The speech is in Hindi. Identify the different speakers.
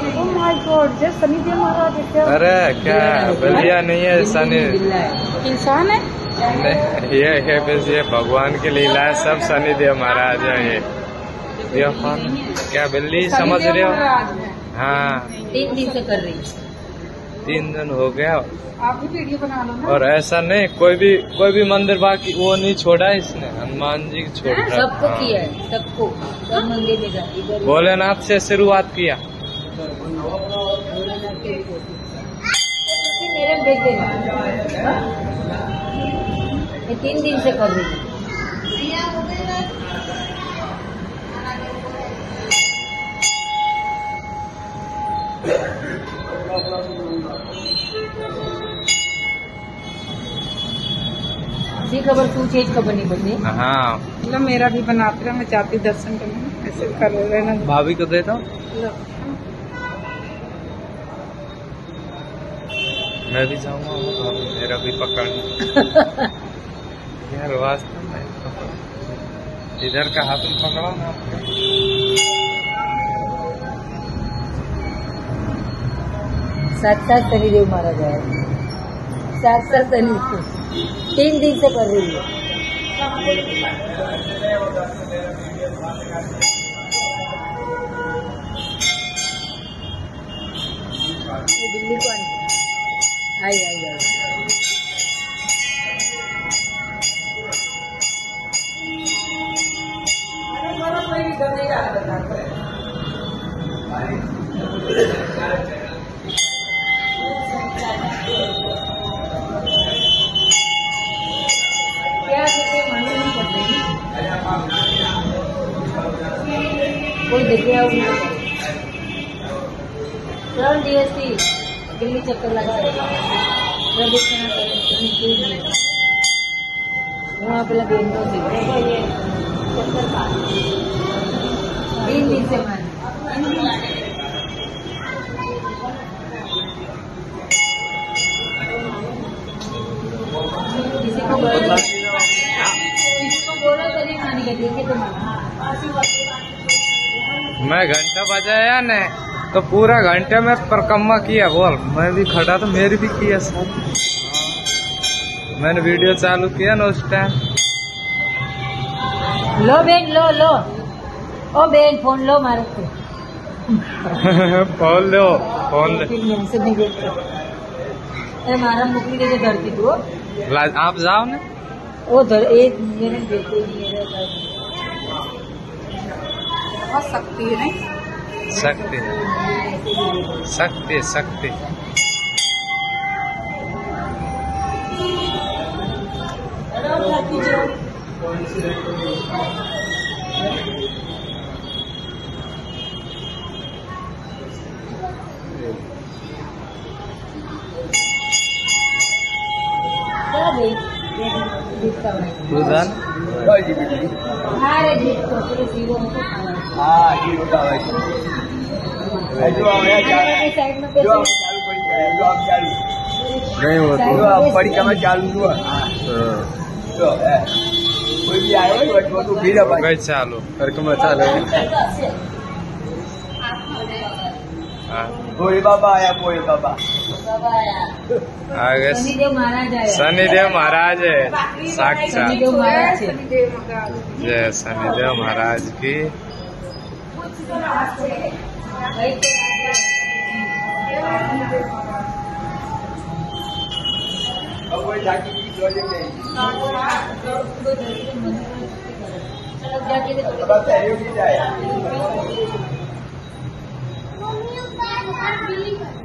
Speaker 1: Oh my god, just Sunny Deol महाराज है क्या?
Speaker 2: अरे क्या बलिया नहीं है, सनी
Speaker 1: इंसान है।
Speaker 2: ये भगवान की लीला है, सब सनी देओल महाराज है। ये कौन क्या बिल्ली समझ रहे हो? हाँ
Speaker 1: 3 दिन से कर रही है।
Speaker 2: 3 दिन हो गया।
Speaker 1: आप भी वीडियो बना लो ना।
Speaker 2: और ऐसा नहीं कोई भी मंदिर बाकी वो नहीं छोड़ा इसने, हनुमान जी छोड़ रहा।
Speaker 1: सबको किया है, सबको सब मंदिर में जाती।
Speaker 2: भोलेनाथ से शुरुआत किया।
Speaker 1: मेरे भेज देना, मैं 3 दिन से कर रही हूँ। खबर तू चीज खबर नहीं बनी।
Speaker 2: हाँ
Speaker 1: मतलब मेरा भी बनाते रहा, मैं चाहती दर्शन करने, ऐसे कर रहे ना।
Speaker 2: भाभी को देता हूँ, मैं भी जाऊंगा, मेरा भी पकड़ना। यार वास्तव में इधर का हाथ में पकड़ा ना।
Speaker 1: साथ शनिदेव महाराज आए, साथ शनि 3 दिन से कर रही है। दिल्ली को आई। कोई देखे चल डीएसपी दिल्ली चक्कर लगा वहाँ पे लगे 3 दिन से किसी को बोला चलिए खाने का देखे तो
Speaker 2: मैं घंटा बजाया न तो पूरा घंटे में परिक्रमा किया। बोल मैं भी खड़ा तो मेरी भी किया साथ। मैंने वीडियो चालू किया ना उस टाइम।
Speaker 1: लो बेन लो ओ बेन फोन लो मारे
Speaker 2: फोन लो फोन ले।
Speaker 1: से नहीं देखते अरे मारा मुकली दे धरती तू
Speaker 2: आप जाओ ना
Speaker 1: वो धर एक देते नहीं सकती है नहीं सकती
Speaker 3: नहीं हो बड़ी कमर चालू हुआ कोई भी आए तो भीड़
Speaker 2: चालू
Speaker 3: परिक्रमा चालू। भोले बाबा आया, भोले बाबा
Speaker 2: आगे शनिदेव महाराज है साक्षात। जय शनिदेव महाराज की।
Speaker 1: जाके